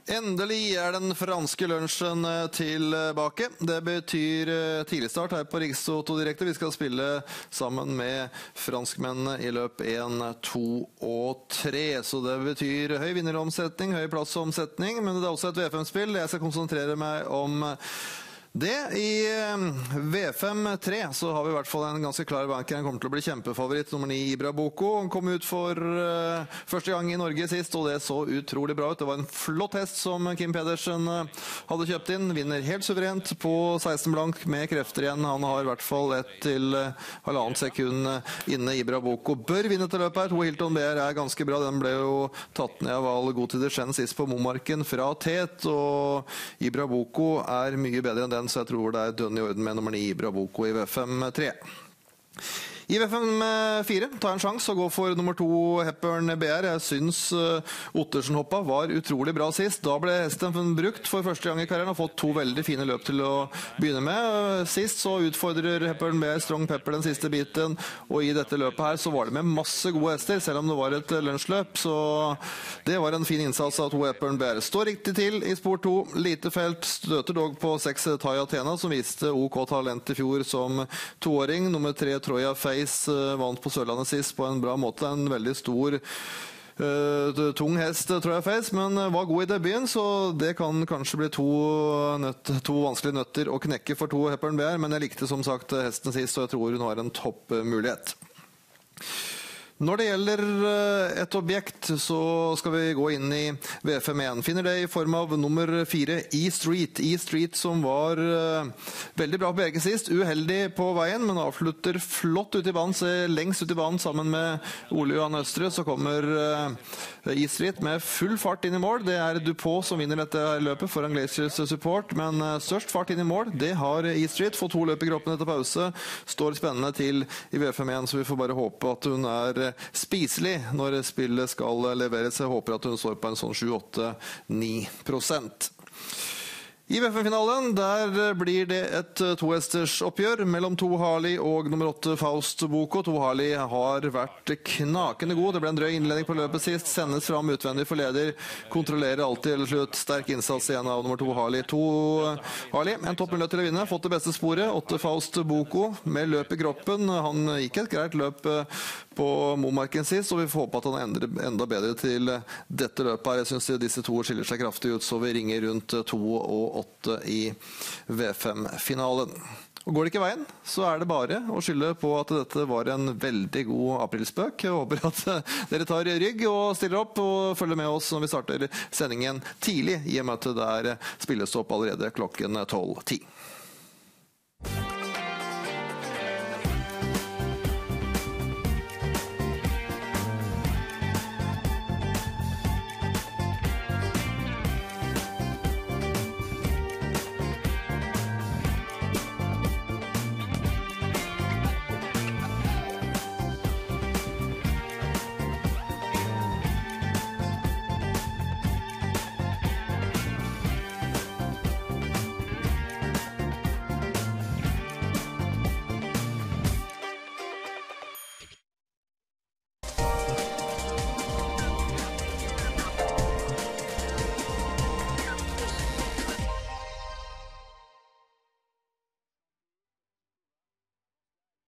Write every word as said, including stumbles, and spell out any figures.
Endelig er den franske lunsjen tilbake. Det betyr tidligstart her på Rikstoto Direkte. Vi skal spille sammen med franskmennene i løp én, to og tre. Så det betyr høy vinneromsetning, høy plassomsetning, men det er også et V fem-spill. Jeg skal konsentrere meg om det. I V fem tre så har vi i hvert fall en ganske klar banker. Han kommer til å bli kjempefavoritt. Nummer ni, Ibra Boko. Han kom ut for uh, første gang i Norge sist, og det så utrolig bra ut. Det var en flott hest som Kim Pedersen uh, hadde kjøpt inn. Vinner helt suverent på seksten blank med krefter igjen. Han har i hvert fall ett til uh, halvannet sekund uh, inne. Ibra Boko bør vinne til løpet her. To Hilton B R er ganske bra. Den ble jo tatt ned av all god tid det skjenn sist på Momarken fra Tet, og Ibra Boko er mye bedre enn den, så jeg tror det er dønn i orden med nummer ni Ibra Boko i V fem tre. I V fem fire tar jeg en sjanse og går for nummer to Hepburn B R. Jeg synes Ottersen hoppa var utrolig bra sist. Da ble hesten brukt for første gang i karrieren og fått to veldig fine løp til å begynne med. Sist så utfordrer Hepburn B R Strong Pepper den siste biten, og i dette løpet her så var det med masse gode hester, selv om det var et lunsjløp. Så det var en fin innsats av to Hepburn B R. Står riktig til i spor to. Lite felt, støter dog på seks Tai Athena, som viste OK talent i fjor som toåring. Nummer tre Troja Face vant på Sørlandet sist på en bra måte. En veldig stor uh, tung hest, tror jeg, Face, men var god i debuten, så det kan kanskje bli to, nøtt, to vanskelige nøtter å knekke for to Hepburn B R, men jeg likte som sagt hesten sist, og jeg tror hun har en topp mulighet. Når det gjelder et objekt, så skal vi gå inn i V fem én. Finner det i form av nummer fire, E-Street. E-Street som var uh, veldig bra på Berge sist. Uheldig på veien, men avslutter flott ut i banen. Se lengst ut i banen sammen med Ole Johan Østre. Så kommer uh, E-Street med full fart inn i mål. Det er Dupont som vinner dette løpet foran Glaciers Support, men uh, størst fart inn i mål, det har E-Street. Får to løp i kroppen etter pause. Står spennende til i V fem én, så vi får bare håpe at hun er spiselig når spillet skal leveres. Jeg håper at hun står på en sånn sju åtte ni prosent. I V fem-finalen der blir det et tohesters oppgjør mellom to Harley og nummer åtte Faust Boko. To Harley har vært knakende god. Det ble en drøy innledning på løpet sist. Sendes fram utvendig for leder. Kontrollerer alltid eller slutt. Sterk innsats igjen av nummer to Harley. To Harley, en toppmulighet til å vinne. Fått det beste sporet. åtte Faust Boko med løp i kroppen. Han gikk et greit løp på Momarken sist, og vi får håpe at han endrer enda bedre til dette løpet her. Jeg synes disse to skiller seg kraftig ut, så vi ringer rundt to og åtte i V fem-finalen. Og går det ikke veien, så er det bare å skylde på at dette var en veldig god aprilspøk. Jeg håper at dere tar rygg og stiller opp og følger med oss når vi starter sendingen tidlig, i og med at det er spilles opp allerede klokken tolv ti.